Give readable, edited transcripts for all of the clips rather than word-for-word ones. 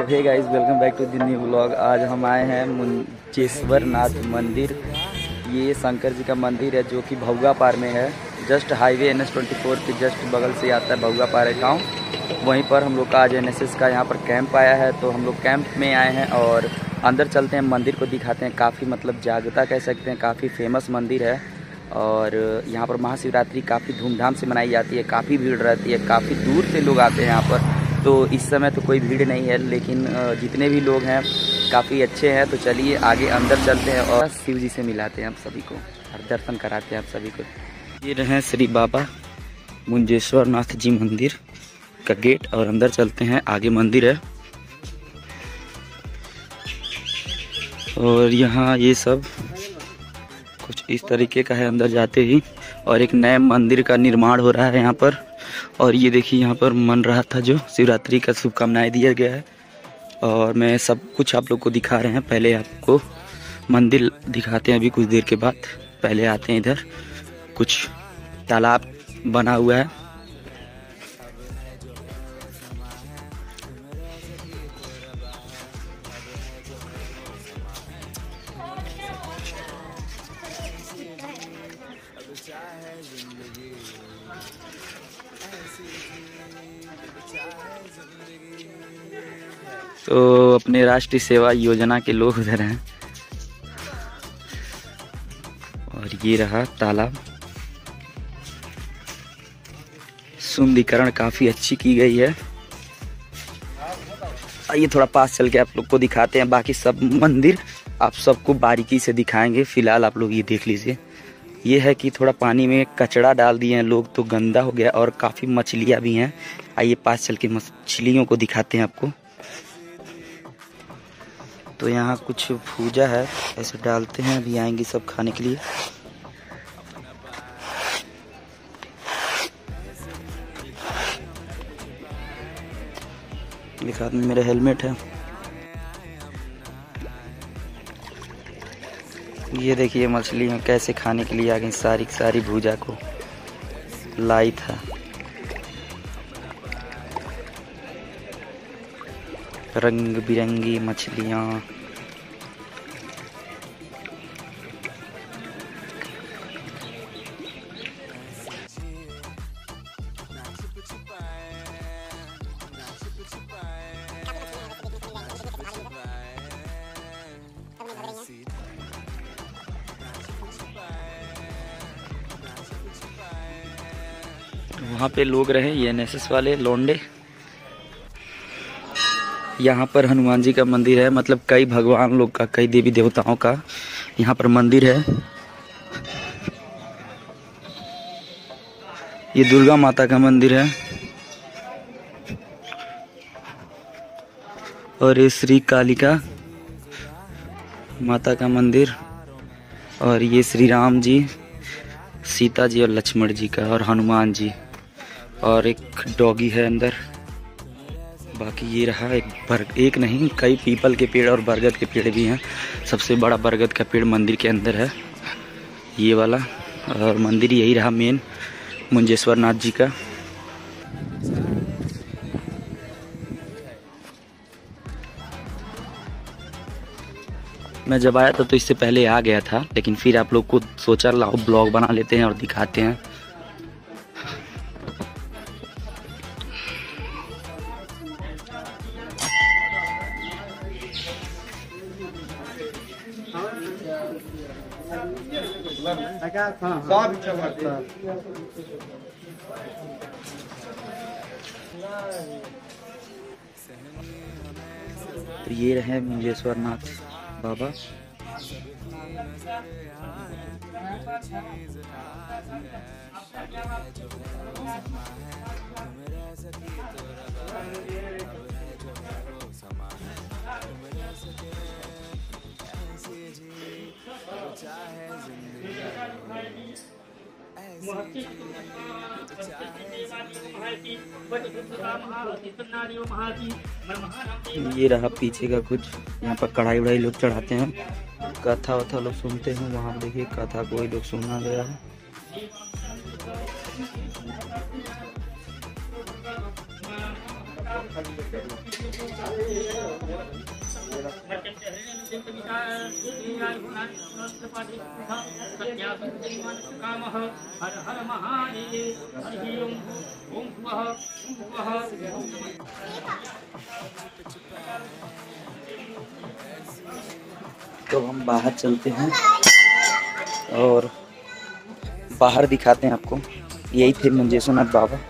Hey guys, welcome back to the new vlog. आज हम आए हैं मुंजेश्वर नाथ मंदिर। ये शंकर जी का मंदिर है जो कि भौगा पार में है। जस्ट हाईवे NH-24 के जस्ट बगल से आता है भौगा पार है गाँव। वहीं पर हम लोग का आज NSS का यहाँ पर कैंप आया है, तो हम लोग कैंप में आए हैं और अंदर चलते हैं, मंदिर को दिखाते हैं। काफ़ी मतलब जागता कह सकते हैं, काफ़ी फेमस मंदिर है और यहाँ पर महाशिवरात्रि काफ़ी धूमधाम से मनाई जाती है। काफ़ी भीड़ रहती है, काफ़ी दूर से लोग आते हैं यहाँ पर। तो इस समय तो कोई भीड़ नहीं है, लेकिन जितने भी लोग हैं काफ़ी अच्छे हैं। तो चलिए आगे अंदर चलते हैं और शिव जी से मिलाते हैं आप सभी को और दर्शन कराते हैं आप सभी को। ये रहे श्री बाबा मुंजेश्वर नाथ जी मंदिर का गेट और अंदर चलते हैं, आगे मंदिर है। और यहाँ ये सब कुछ इस तरीके का है अंदर जाते ही, और एक नए मंदिर का निर्माण हो रहा है यहाँ पर। और ये देखिए यहाँ पर मन रहा था जो शिवरात्रि का शुभकामनाएं दिया गया है और मैं सब कुछ आप लोग को दिखा रहे हैं। पहले आपको मंदिर दिखाते हैं, अभी कुछ देर के बाद। पहले आते हैं इधर, कुछ तालाब बना हुआ है। तो अपने राष्ट्रीय सेवा योजना के लोग उधर हैं और ये रहा तालाब। सुंदरीकरण काफी अच्छी की गई है। आइए थोड़ा पास चल के आप लोग को दिखाते हैं। बाकी सब मंदिर आप सबको बारीकी से दिखाएंगे। फिलहाल आप लोग ये देख लीजिए। ये है कि थोड़ा पानी में कचरा डाल दिए हैं लोग, तो गंदा हो गया और काफ़ी मछलियाँ भी हैं। आइए पास चल के मछलियों को दिखाते हैं आपको। तो यहाँ कुछ पूजा है, ऐसे डालते हैं, अभी आएंगी सब खाने के लिए। एक हाथ में मेरा हेलमेट है। ये देखिए मछलियाँ कैसे खाने के लिए आ गई, सारी सारी भूजा को लाई था। रंग बिरंगी मछलियाँ। वहाँ पे लोग रहे ये NSS वाले लोंडे। यहाँ पर हनुमान जी का मंदिर है, मतलब कई भगवान लोग का, कई देवी देवताओं का यहाँ पर मंदिर है। ये दुर्गा माता का मंदिर है और ये श्री कालिका माता का मंदिर, और ये श्री राम जी, सीता जी और लक्ष्मण जी का, और हनुमान जी, और एक डॉगी है अंदर। बाकी ये रहा एक नहीं कई पीपल के पेड़ और बरगद के पेड़ भी हैं। सबसे बड़ा बरगद का पेड़ मंदिर के अंदर है, ये वाला। और मंदिर यही रहा मेन मुंजेश्वर नाथ जी का। मैं जब आया था तो इससे पहले आ गया था, लेकिन फिर आप लोग को सोचा लाओ ब्लॉग बना लेते हैं और दिखाते हैं। तो ये रहे मुंजेश्वर नाथ बाबा। ये रहा पीछे का कुछ, यहाँ पर कढ़ाई वढ़ाई लोग चढ़ाते हैं, कथा वथा लोग सुनते हैं। वहाँ देखिए कथा कोई लोग सुनना गया है। तो हम बाहर चलते हैं और बाहर दिखाते हैं आपको। यही थे मंजेश्वर नाथ बाबा।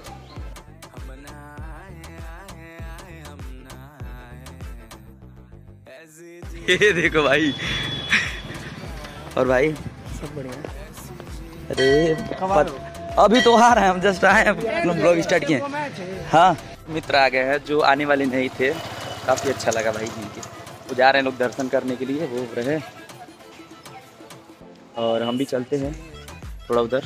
ये देखो भाई। और भाई सब बढ़िया। अरे अभी तो आ रहे हैं, हम जस्ट आए हैं, ब्लॉग स्टार्ट किए। हाँ मित्र आ गए हैं जो आने वाले नहीं थे। काफ़ी अच्छा लगा भाई मिलके। वो जा रहे हैं लोग दर्शन करने के लिए, वो रहे और हम भी चलते हैं थोड़ा उधर।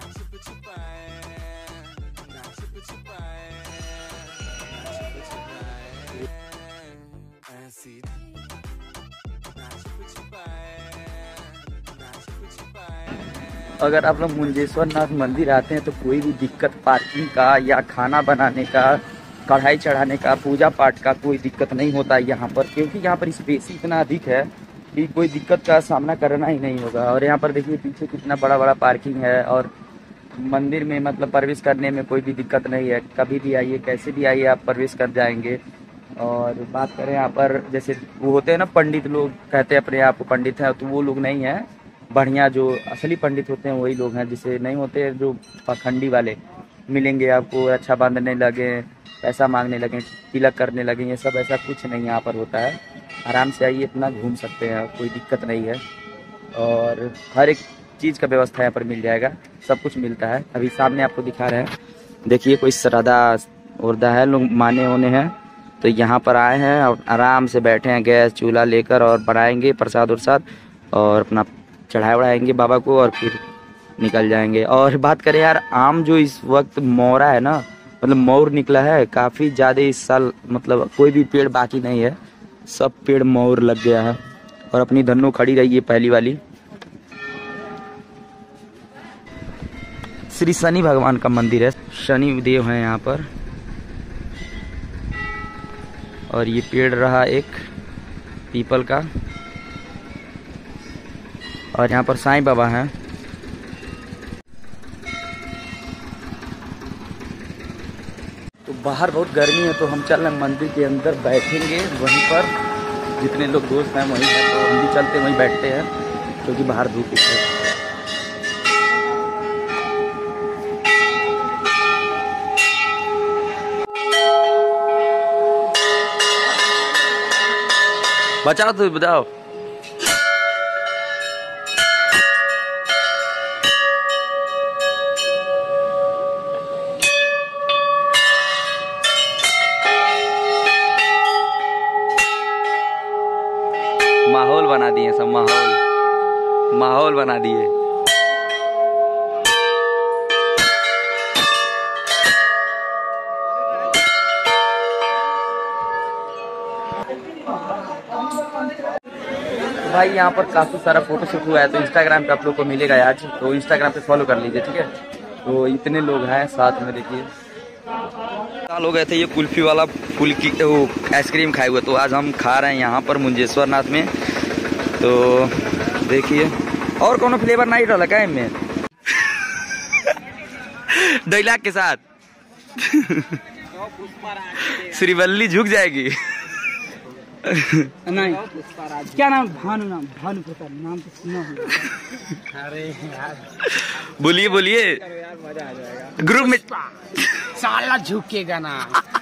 अगर आप लोग मुंजेश्वर नाथ मंदिर आते हैं तो कोई भी दिक्कत पार्किंग का या खाना बनाने का, कढ़ाई चढ़ाने का, पूजा पाठ का कोई दिक्कत नहीं होता है यहाँ पर, क्योंकि यहाँ पर स्पेस इतना अधिक है कि कोई दिक्कत का सामना करना ही नहीं होगा। और यहाँ पर देखिए पीछे कितना बड़ा बड़ा पार्किंग है और मंदिर में मतलब प्रवेश करने में कोई भी दिक्कत नहीं है। कभी भी आइए, कैसे भी आइए, आप प्रवेश कर जाएंगे। और बात करें यहाँ पर, जैसे वो होते हैं ना पंडित लोग, कहते हैं अपने आप को पंडित हैं, तो वो लोग नहीं हैं। बढ़िया जो असली पंडित होते हैं वही लोग हैं, जिसे नहीं होते जो पाखंडी वाले मिलेंगे आपको। अच्छा बांधने लगे, पैसा मांगने लगे, तिलक करने लगे, ये सब ऐसा कुछ नहीं यहाँ पर होता है। आराम से आइए, इतना घूम सकते हैं, कोई दिक्कत नहीं है। और हर एक चीज़ का व्यवस्था यहाँ पर मिल जाएगा, सब कुछ मिलता है। अभी सामने आपको दिखा रहे हैं, देखिए कोई श्रद्धा उर्दा है, लोग माने होने हैं तो यहाँ पर आए हैं और आराम से बैठे हैं गैस चूल्हा लेकर और बनाएंगे प्रसाद उरसाद और अपना चढ़ाए बढ़ाएंगे बाबा को और फिर निकल जाएंगे। और बात करें यार, आम जो इस वक्त मौरा है ना, मतलब मोर निकला है काफ़ी ज़्यादा इस साल, मतलब कोई भी पेड़ बाकी नहीं है, सब पेड़ मोर लग गया है। और अपनी धन्नो खड़ी रही है पहली वाली। श्री शनि भगवान का मंदिर है, शनि देव हैं यहाँ पर। और ये पेड़ रहा एक पीपल का, और यहाँ पर साईं बाबा हैं। तो बाहर बहुत गर्मी है तो हम चल रहे हैं मंदिर के अंदर, बैठेंगे वहीं पर। जितने लोग दोस्त हैं वहीं हैं, तो हम भी चलते वहीं बैठते हैं, क्योंकि बाहर धूप है। बचाओ तो बताओ। माहौल बना दिए सब, माहौल बना दिए। भाई यहाँ पर काफ़ी सारा फोटोशूट हुआ है, तो इंस्टाग्राम पे आप लोग को मिलेगा आज, तो इंस्टाग्राम पे फॉलो कर लीजिए, ठीक है। तो इतने लोग हैं साथ में, देखिए साल हो गए थे ये कुल्फी वाला फुल की वो आइसक्रीम खाए हुए, तो आज हम खा रहे हैं यहाँ पर मुंजेश्वर नाथ में। तो देखिए, और कोनो फ्लेवर नहीं रहा क्या इनमें डायलॉग के साथ श्रीवल्ली झुक जाएगी। नहीं क्या नाम, भानु प्रसाद नाम तो सुना होगा। अरे यार बोलिए बोलिए, मजा आ जाएगा ग्रुप में साला झुकेगा ना।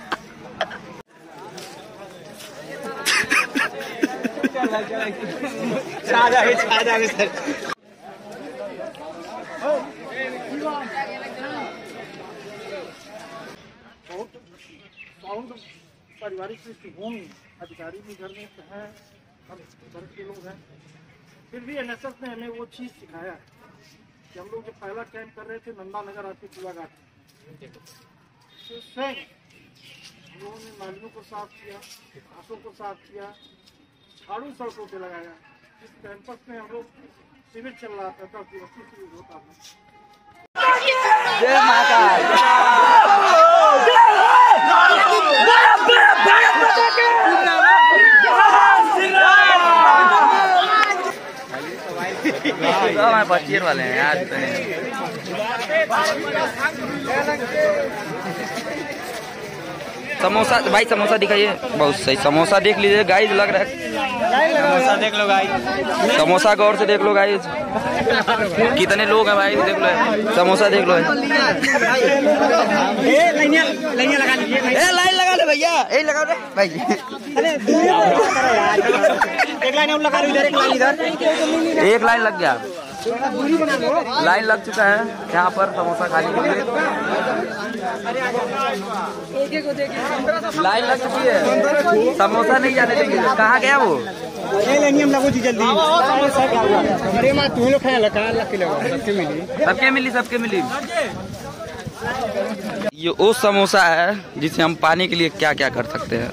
पारिवारिक पृष्ठभूमि, अधिकारी भी घर में है, हम घर के लोग हैं, फिर भी एनएसएस ने हमें वो चीज़ सिखाया कि हम लोग जब पहला कैंप कर रहे थे नंदा नगर आते पूरा घाट, तो स्वयं हम लोगों ने नालियों को साफ किया, घासों को साफ किया, झाड़ू सड़कों पे लगाया। इस कैंपस में हम लोग शिविर चल रहा था, 10 दिवसीय शिविर होता था। जय माता। फर्स्ट ईयर वाले हैं यार। समोसा भाई, समोसा दिखाइए। बहुत सही समोसा देख लीजिए गाइस, लग रहा है समोसा देख लो गाइस, समोसा गौर से देख लो गाइस, कितने लोग हैं भाई, देख लो समोसा देख लो। लाइन लगा ले भैया, यही लगा दे भाई। एक लाइन और लगा लो, इधर एक लाइन इधर, एक लाइन लग गया, लाइन लग चुका है यहाँ पर समोसा खाने के लिए। लाइन लग चुकी है, समोसा नहीं जाने देंगे। कहाँ गया वो? लगो जी जल्दी। अरे माँ तुम लोग खाया सबके मिली, सबके मिली। ये वो समोसा है जिसे हम पाने के लिए क्या क्या कर सकते हैं।